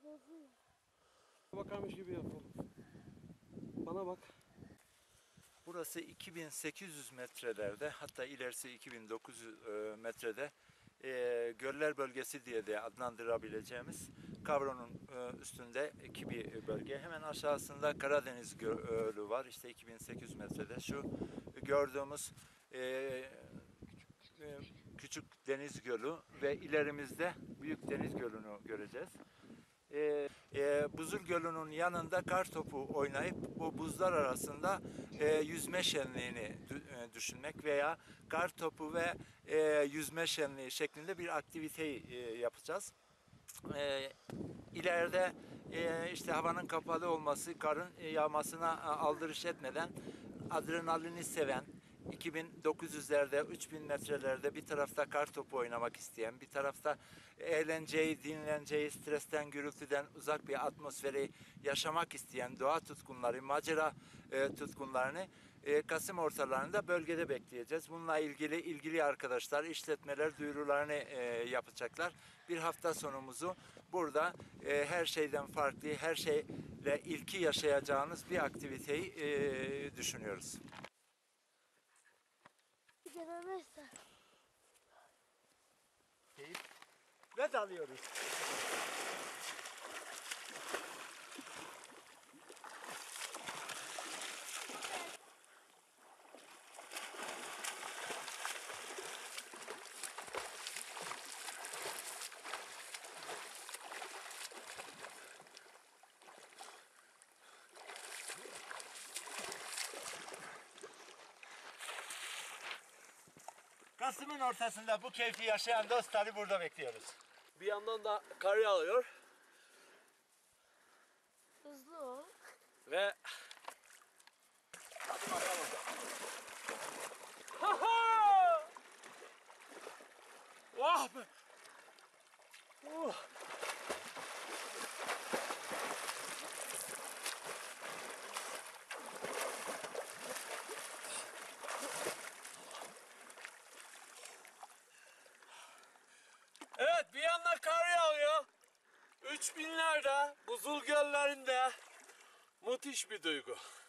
Bakarmış gibi yapalım. Bana bak. Burası 2800 metrelerde, hatta ilerisi 2900 metrede göller bölgesi diye de adlandırabileceğimiz Kavron'un üstündeki bir bölge. Hemen aşağısında Karadeniz Gölü var. İşte 2800 metrede. Şu gördüğümüz küçük deniz gölü ve ilerimizde büyük deniz gölünü göreceğiz. Buzul Gölü'nün yanında kar topu oynayıp bu buzlar arasında yüzme şenliğini düşünmek veya kar topu ve yüzme şenliği şeklinde bir aktiviteyi yapacağız. İleride işte havanın kapalı olması, karın yağmasına aldırış etmeden adrenalini seven, 2900'lerde, 3000 metrelerde bir tarafta kar topu oynamak isteyen, bir tarafta eğlenceyi, dinlenceyi, stresten, gürültüden uzak bir atmosferi yaşamak isteyen doğa tutkunları, macera tutkunlarını Kasım ortalarında bölgede bekleyeceğiz. Bununla ilgili arkadaşlar, işletmeler duyurularını yapacaklar. Bir hafta sonumuzu burada her şeyden farklı, her şeyle ilki yaşayacağınız bir aktiviteyi düşünüyoruz. Gelemezse. Ve dalıyoruz. Kasım'ın ortasında bu keyfi yaşayan dostları burada bekliyoruz. Bir yandan da kar yağıyor. Hızlı ol. Ve hadi bakalım. Ha ha! Oh be! Oh! Evet, bir yandan kar yağıyor. 3000'lerde, buzul göllerinde müthiş bir duygu.